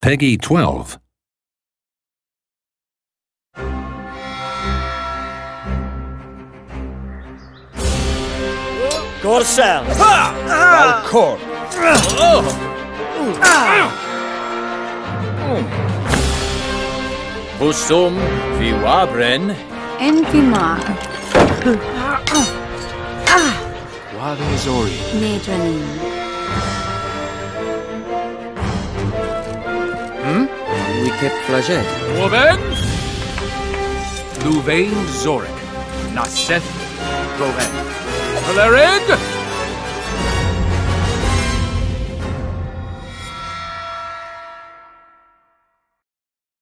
Peggy 12. Korsel! Valkor! Busum viwabren. Enfimar. Wadezori. Nedranin. Wikip flaget. Woben! Louvain Zorik. Naseth Roven. Valerig!